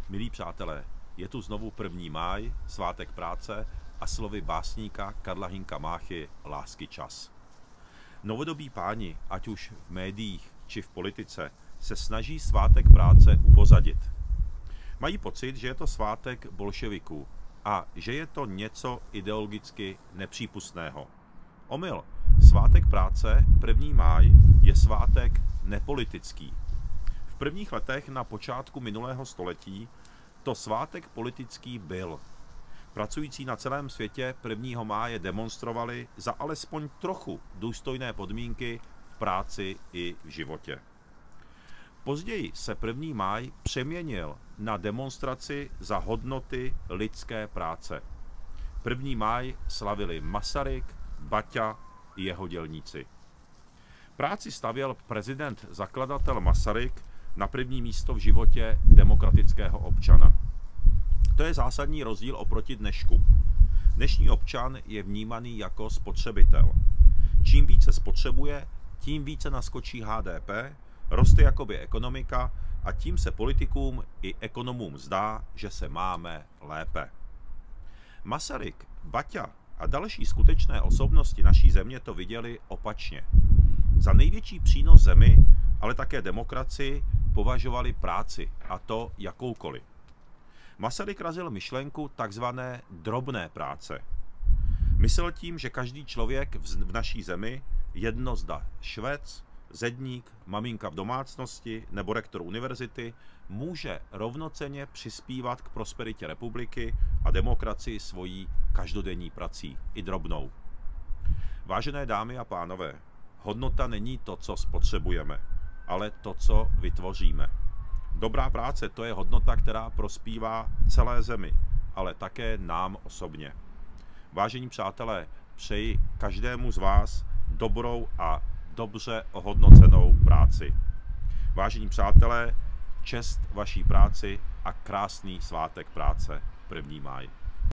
Milí přátelé, je tu znovu 1. máj, svátek práce a slovy básníka Karla Hynka Máchy lásky čas. Novodobí páni, ať už v médiích či v politice, se snaží svátek práce upozadit. Mají pocit, že je to svátek bolševiků a že je to něco ideologicky nepřípustného. Omyl. Svátek práce 1. máj je svátek nepolitický. V prvních letech na počátku minulého století to svátek politický byl. Pracující na celém světě 1. máje demonstrovali za alespoň trochu důstojné podmínky v práci i v životě. Později se 1. máj přeměnil na demonstraci za hodnoty lidské práce. 1. máj slavili Masaryk, Baťa i jeho dělníci. Práci stavěl prezident zakladatel Masaryk na první místo v životě demokratického občana. To je zásadní rozdíl oproti dnešku. Dnešní občan je vnímaný jako spotřebitel. Čím více spotřebuje, tím více naskočí HDP, roste jakoby ekonomika a tím se politikům i ekonomům zdá, že se máme lépe. Masaryk, Baťa a další skutečné osobnosti naší země to viděli opačně. Za největší přínos zemi, ale také demokracii, považovali práci, a to jakoukoliv. Masaryk razil myšlenku takzvané drobné práce. Myslel tím, že každý člověk v naší zemi, jedno zda švec, zedník, maminka v domácnosti nebo rektor univerzity, může rovnocenně přispívat k prosperitě republiky a demokracii svojí každodenní prací, i drobnou. Vážené dámy a pánové, hodnota není to, co spotřebujeme, ale to, co vytvoříme. Dobrá práce, to je hodnota, která prospívá celé zemi, ale také nám osobně. Vážení přátelé, přeji každému z vás dobrou a dobře ohodnocenou práci. Vážení přátelé, čest vaší práci a krásný svátek práce 1. máj.